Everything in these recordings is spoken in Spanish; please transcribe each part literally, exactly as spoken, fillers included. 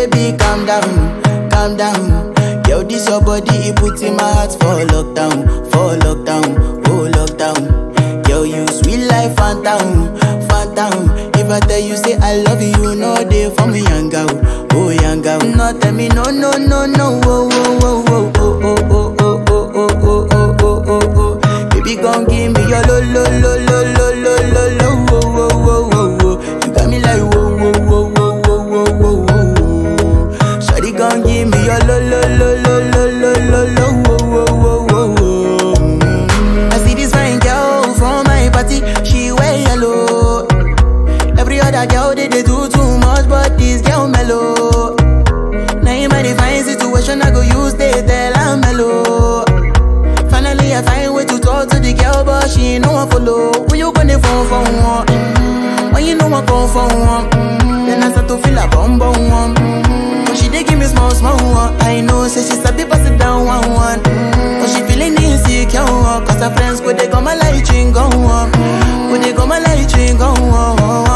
Baby, calm down, calm down. Yo, this your body, it puts in my heart for lockdown, for lockdown, oh lockdown. Yo, you sweet life, phantom, phantom. If I tell you say I love you, you know they for me yanga, oh yanga. No tell me no, no, no, no, oh, oh, oh, oh, oh, oh, oh, oh, oh, oh, oh, oh, oh, oh. Baby, gon' give me your lo, lo, lo, lo, lo, lo, lo, lo, oh, oh, oh, oh, oh. You got me like whoa, whoa, whoa, whoa, whoa, whoa, whoa. Shawty gon' give me your lo, lo, lo, lo, lo, lo, lo, lo, oh, oh, oh, oh, oh. I see this fine girl from my party, she wear yellow. Every other girl they, they do too much, but this girl mellow. Naim, I define situation, I go use they tell I'm mellow. Finally, I find way to talk to the girl, but she ain't no one follow. When you gonna phone for one? Mm-hmm. When you know I come for one? Mm-hmm. Then I start to feel a bum bum one. Mm-hmm. But she dey give me small small one. I know, say she sabi pass it down one one. Mm-hmm. But she feeling insecure, cause her friends go they come my light ring go on. Go they come my light ring go on.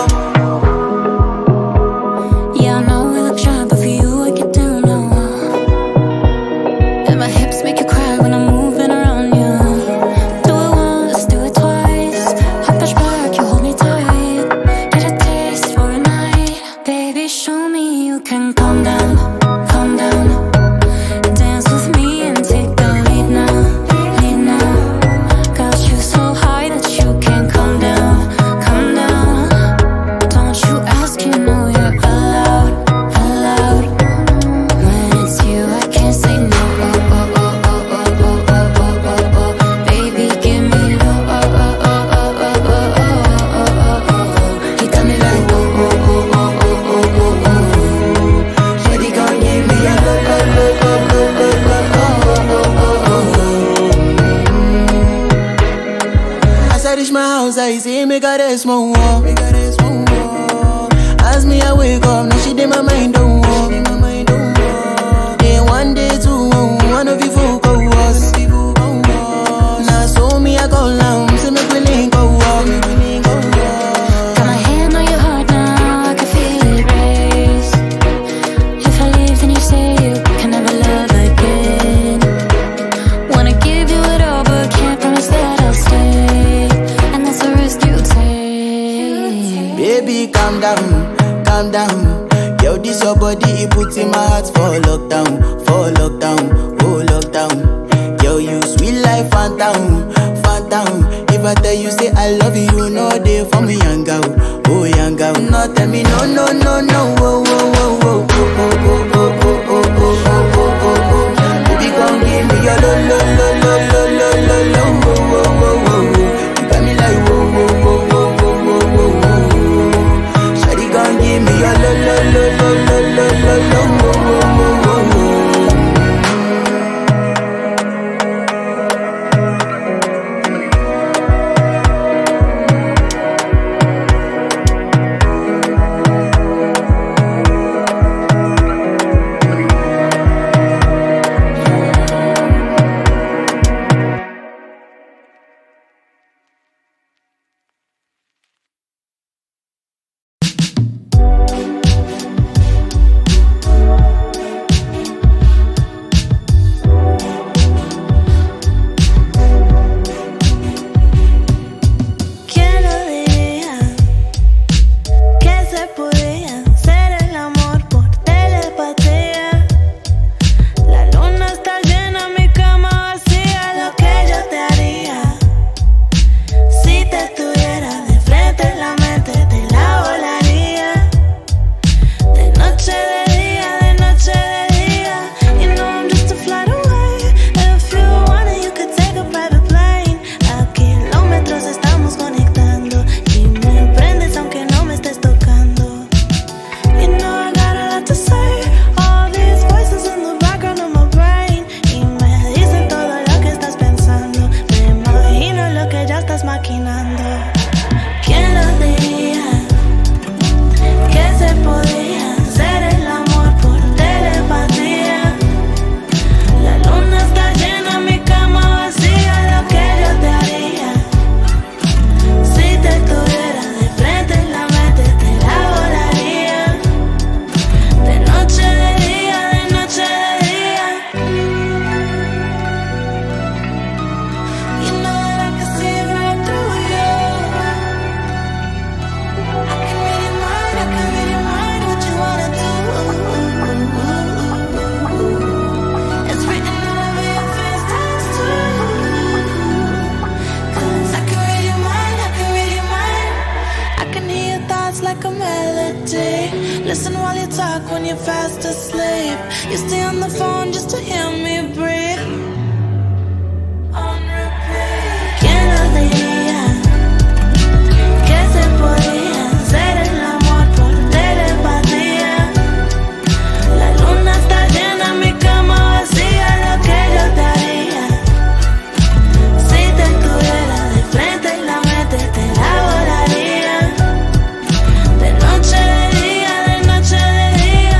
Yeah, I know we look shy, but for you I get down low. And my hips make you cry when I'm moving around you. Do it once, do it twice. Hop push back, you hold me tight. Get a taste for a night. Baby, show me you can calm down, calm down. Dance with me and take the lead now, lead now. Got you so high that you can't calm down, calm down. Don't you ask, you know you're allowed, allowed. When it's you, I can't say no. Oh, oh, oh, oh, oh, oh, oh, oh, oh, oh. Baby, give me low. Oh, oh, oh, oh, oh, oh, oh, oh, oh, oh. You got me like whoa, whoa, whoa, whoa, whoa, whoa, whoa, whoa. Shawty gon' give me a low, low, low, low, low, low, low, oh, oh, oh, oh, oh. As I reach my house, I see me got a small wall. Me got a small wall. As me I wake up, now she did my mind don't walk. Day one, day two, one of you folk go was. Now so me I go down, see me willing go walk. Got my hand on your heart now, I can feel it race. If I leave, then you say you can never love again. Wanna give you it all, but can't promise that I'll stay. And that's a risk you take. Baby, calm down, calm down. Yo, this your body, it puts in my heart for lockdown, for lockdown, oh lockdown. Yo, you sweet life, phantom, phantom. If I tell you say I love you, you know they for me yanga, oh yanga. No tell me no, no, no, no, oh, oh, oh, oh, oh, oh, oh, oh, oh, oh, oh, oh, oh, oh. Baby, gon' give me your lo, lo, lo, lo, lo, lo, lo, lo, oh, oh, oh, oh. You got me like whoa, whoa, whoa, whoa, whoa, whoa, whoa, whoa. Shawty gon' give me your lo, lo, lo, lo, lo, lo, lo, lo, oh, oh, oh, oh, oh. listen while you talk when you're fast asleep. You stay on the phone just to hear me breathe. On repeat. ¿Quién lo diría que se podía hacer el amor por telepatía? La luna está llena, mi cama vacía, lo que yo te haría si te tuviera de frente y la mente te la volaría. De noche de día, de noche de día.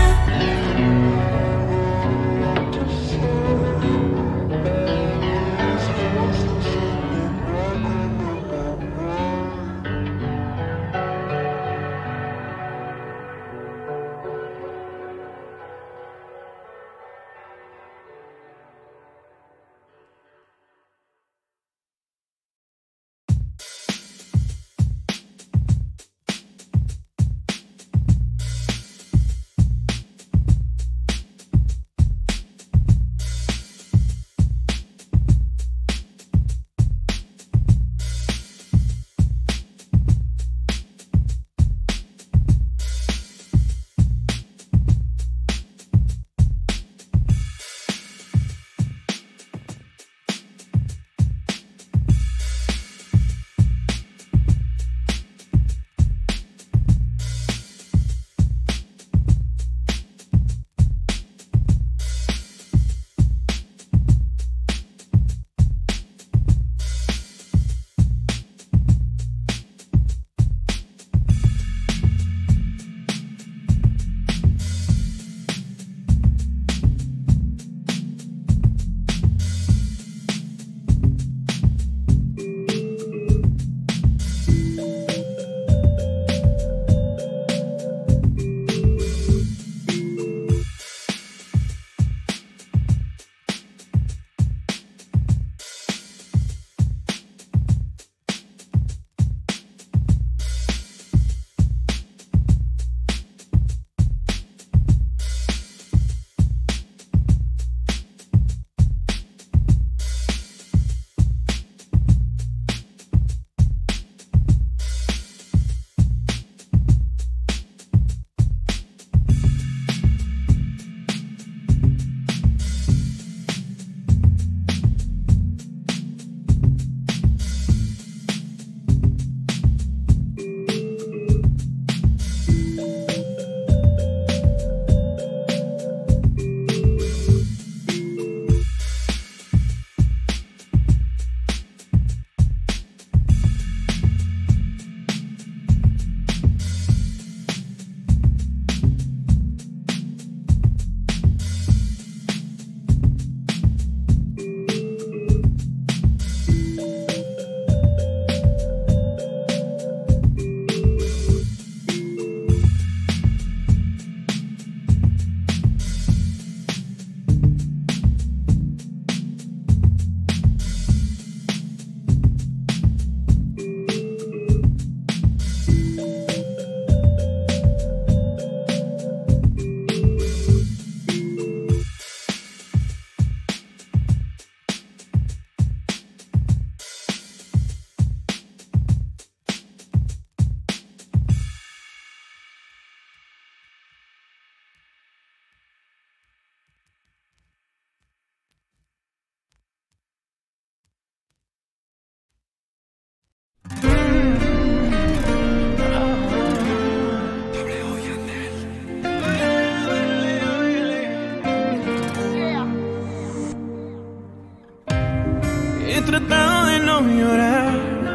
tratado de no llorar,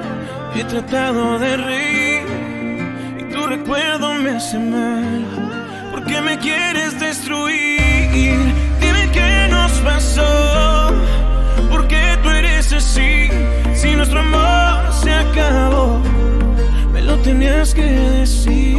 he tratado de reír, y tu recuerdo me hace mal. ¿Por qué me quieres destruir? Dime qué nos pasó, ¿por qué tú eres así? Si nuestro amor se acabó, me lo tenías que decir.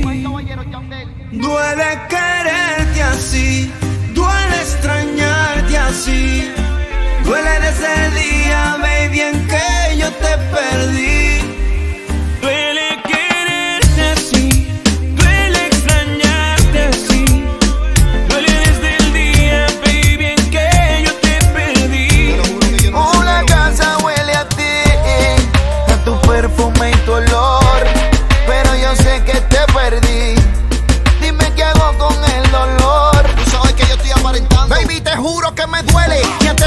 Duele quererte así, duele extrañarte así, duele desde el día, baby, en que yo te perdí. Duele quererte así, duele extrañarte así, duele desde el día, baby, en que yo te perdí. Una casa huele a ti, a tu perfume y tu olor, pero yo sé que te perdí. Dime qué hago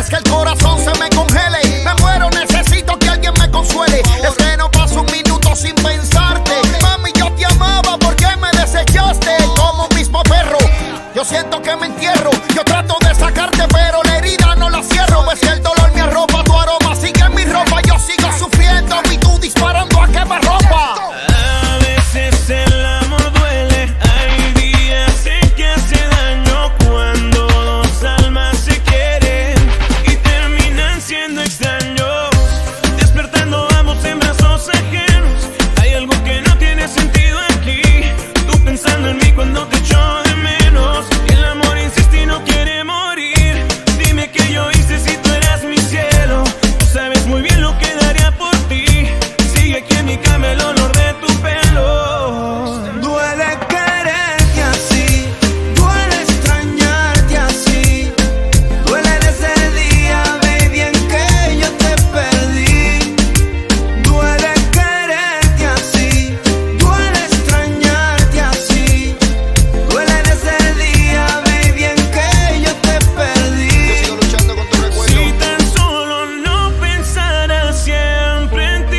es que el corazón se me congele. Me muero, necesito que alguien me consuele. Es que no paso un minuto sin pensarte. Mami, yo te amaba, ¿por qué me desechaste? Como un mismo perro, yo siento que me entierro. Yo trato de sacarte, pero la herida no la cierro. Ves que el dolor me arropa, tu aroma sigue en mi ropa. Yo sigo sufriendo y tú disparando a quemarropa. A veces el amor duele. Hay días en que hace daño cuando dos almas se quieren y terminan siendo extraños, despertando ambos en brazos ajenos. Hay algo que no tiene sentido aquí. Tú pensando en mí cuando te echo de menos. El amor insiste y no quiere morir. Dime qué yo hice si tú eras mi cielo. Tú sabes muy bien lo que daría por ti. Sigue aquí en mi cama el olor de tu pelo. Duele quererte así, duele extrañarte así. Duele desde el día, baby, en que yo te perdí. Duele quererte así, duele extrañarte así. Duele desde el día, baby, en que yo te perdí. Yo sigo luchando con tu recuerdo. Si tan solo no pensara siempre en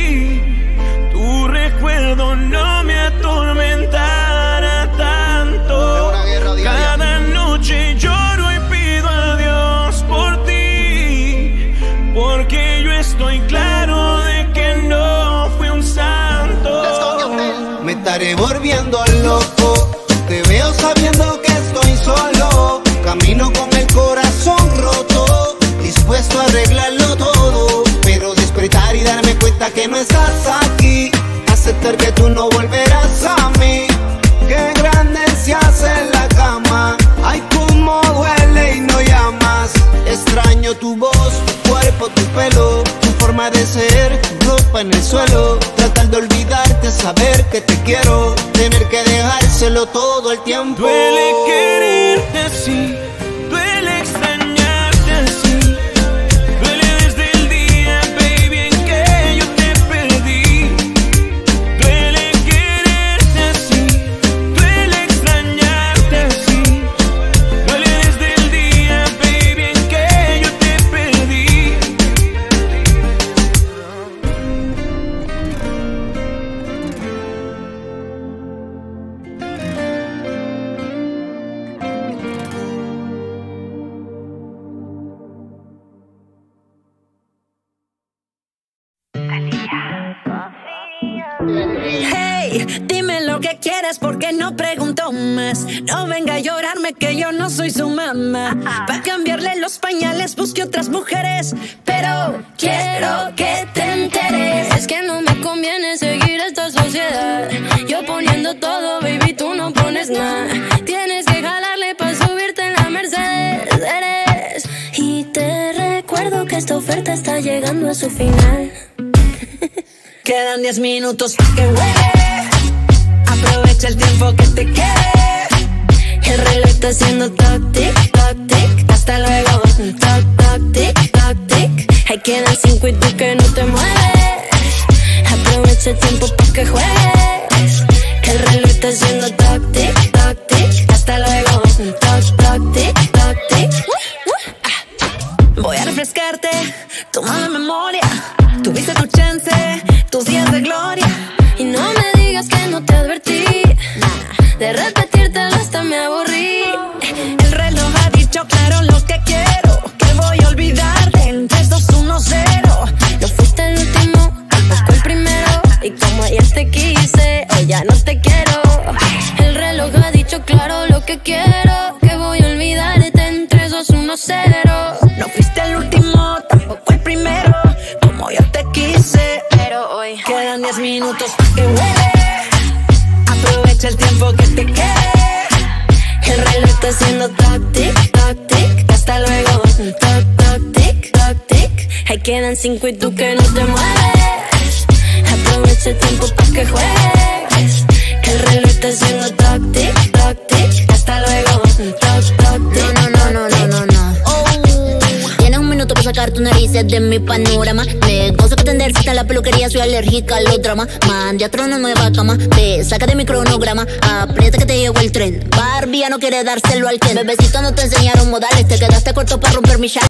ti, tu recuerdo no me atormentara tanto. Es una guerra diaria. Cada noche lloro y pido a Dios por ti, porque yo estoy claro de que no fui un santo. Let's go, Dios. Me estaré volviendo loco. Te veo sabiendo que estoy solo. Camino con el corazón roto, dispuesto a arreglarlo todo. Pero despertar y darme cuenta que no estás aquí. Aceptar que tú no volverás a mí. Qué grande se hace en la cama. Ay, cómo duele y no llamas. Extraño tu voz, tu cuerpo, tu pelo, tu forma de ser, tu ropa en el suelo. Tratar de olvidarte, saber que te quiero, tener que dejárselo todo el tiempo. Duele quererte así, duele extrañarte así. Duele desde el día, baby, en que yo te perdí. Duele quererte así, duele extrañarte así. Duele desde el día, baby, en que yo te perdí. Hey, dime lo que quieres porque no pregunto más. No venga a llorarme que yo no soy su mamá. Pa' cambiarle los pañales busque otras mujeres, pero quiero que te enteres. Es que no me conviene seguir esta sociedad. Yo poniendo todo, baby, tú no pones nada. Tienes que jalarle pa' subirte en la Mercedes. Eres. Y te recuerdo que esta oferta está llegando a su final. Quedan diez minutos pa' que huele. Aprovecha el tiempo que te quede. El reloj está haciendo toc tic, toc tic. Hasta luego, toc toc tic, toc tic. Ahí quedan cinco y tú que no te mueves. Aprovecha el tiempo pa' que juegues. El reloj está haciendo toc tic, toc tic. Hasta luego, toc toc tic, toc tic. Voy a refrescarte tu mala memoria. Tuviste tu chance, tus días de gloria. Y no me digas que no te advertí. De repetírtelo hasta me aburrí. El reloj ha dicho claro lo que quiero. Que voy a olvidarte en tres, dos, uno, cero. No fuiste el último, tampoco el primero. Y como ayer te quise, hoy ya no te quiero. El reloj ha dicho claro lo que quiero. Que voy a olvidarte en tres, dos, uno, cero. No fuiste el último, tampoco el primero. Como yo te quise, pero hoy quedan diez minutos pa' que huele. Aprovecha el tiempo que te quede. El reloj está haciendo toc tic, toc tic. Hasta luego, toc toc tic, toc tic. Ahí quedan cinco y tú que no te mueves. Aprovecha el tiempo pa' que juegues. El reloj está haciendo toc tic, toc tic. Hasta luego, toc toc tic. No, no, no, no, no, no. Tienes un minuto para sacar tus narices de mi panorama. Negocio que tender cita en la peluquería, soy alérgica a los dramas. Mande a trono nueva cama, te saca de mi cronograma. Aprieta que te llegó el tren. Barbie ya no quiere dárselo al Ken. Bebecito no te enseñaron modales, te quedaste corto para romper mi chal.